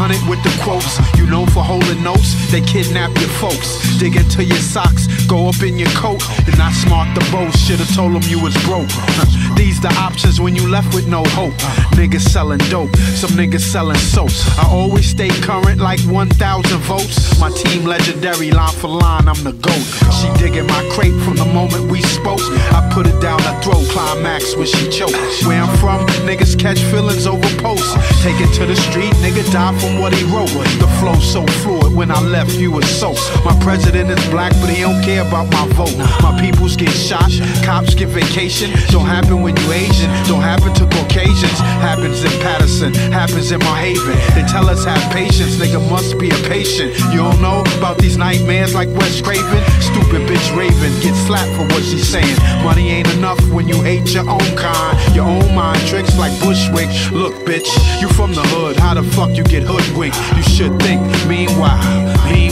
100 with the quotes. You known for holding notes, they kidnap your folks. Dig into your socks, go up in your coat. You're not smart to boast, should've told them you was broke. These the options when you left with no hope. Niggas selling dope, some niggas selling soaps. I always stay current like 1,000 votes. My team legendary, line for line, I'm the GOAT. She digging my crate from the moment we spoke. I put it down her throat, climax when she choke. Where I'm from, niggas catch feelings over posts. Take it to the street, nigga die from what he wrote. The flow so fluid, when I left you was soaked. My president is black, but he don't care about my vote. My peoples get shot, cops get vacation. Don't happen when you Asian, don't happen to Caucasians. Happens in Patterson, happens in my haven. They tell us have patience, nigga must be a patient. You don't know about these nightmares like Wes Craven? Stupid bitch Raven, get slapped for what she's saying. Money ain't enough when you hate your own kind. Your own mind tricks like Bushwick. Look bitch, you from the hood, how the fuck you get hoodwinked? You should think, meanwhile we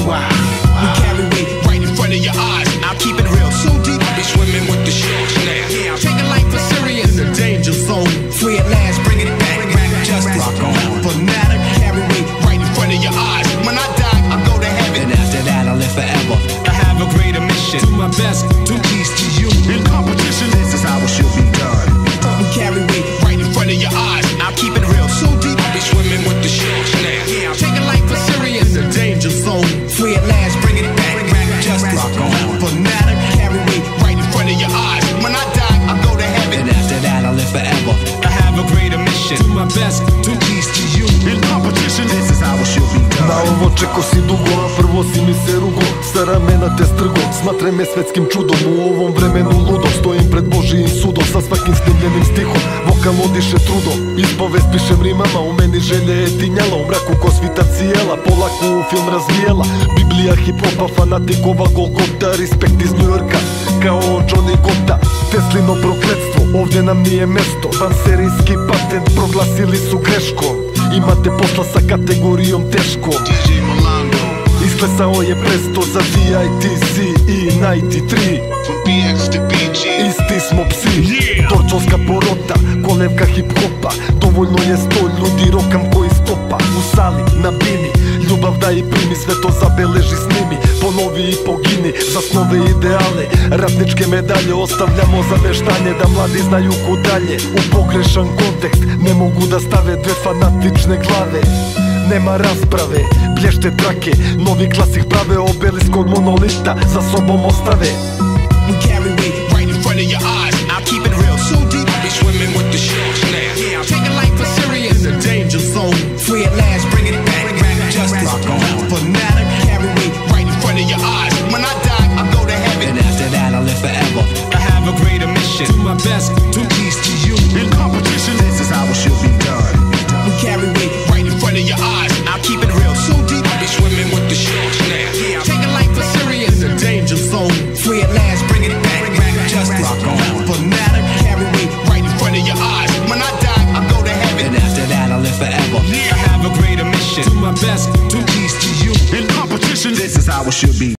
carry weight right in front of your eyes. I'll keep it real, so deep I'll be swimming with the sharks now. Yeah, I'm taking life for serious. In the danger zone, free at last, bringing it back. Justice, fanatic, carry weight right in front of your eyes. When I die, I'll go to heaven, and after that I'll live forever. I have a greater mission, do my best, two keys to you. In competition, this is how it should be done. We carry weight right in front of your eyes. I'll keep it real, so deep I'll be swimming with the sharks now. Yeah, I'm taking life for serious. In the danger zone, free at last, bringing it back. Justice, fanatic, carry weight right in front of your eyes. When I die, I'll go to heaven, and after that I'll live forever. I have a greater mission, do my best, two keys to you. In competition, this is how it should be done. Na ovo čeko si dugo, a prvo si mi se rugo. Sa ramena te strgo, smatraj me svetskim čudom. U ovom vremenu ludo, stojim pred Božijim sudom. Sa svakim snimljenim stihom, vokal odiše trudo. Ispovest pišem rimama, u meni želje je tinjala. U mraku ko svita cijela, polako u film razvijela. Biblija hip-hopa, fanatikova Golgota. Respekt iz New Yorka, kao Johnny Gotta. Teslino prokletstvo, ovdje nam nije mesto. Vanserijski patent proglasili su greškom. Imate posla sa kategorijom teško. Isklesao je presto za DITC i 93. Isti smo psi, torčovska porota, kolevka hip-hopa. Dovoljno je 100 ljudi, rokam koji stopa. U sali, na bini, ljubav da i primi. Sve to zabeleži, snimi, ponovi i pogini. Za snove ideale, ratničke medalje ostavljamo za veštanje. Da mladi znaju kud dalje, u pogrešan kontekst ne mogu da stave dve fanatične glave. Nema rasprave, blješte trake, novi klasik prave. Obelisk od monolita za sobom ostave. We carry weight right in front of your eyes. I'll keep it real, so deep I'll be swimming with the sharks now. Yeah, I'm taking life for serious. In the danger zone, free at last, bringing it back. Justice, fanatic, carry weight right in front of your eyes. When I die, I'll go to heaven, and after that I'll live forever. I have a greater mission, do my best, two keys to you. In competition, this is how it should be done. We carry weight right in front of your eyes. I'll keep it real, so deep I'll be swimming with the sharks now. Yeah, I'm taking life for serious. In the danger zone, free at last, bringing it back. Justice, fanatic, carry weight right in front of your eyes. When I die, I'll go to heaven, and after that I'll live forever. I have a greater mission, do my best, two keys to you. In competition, this is how it should be.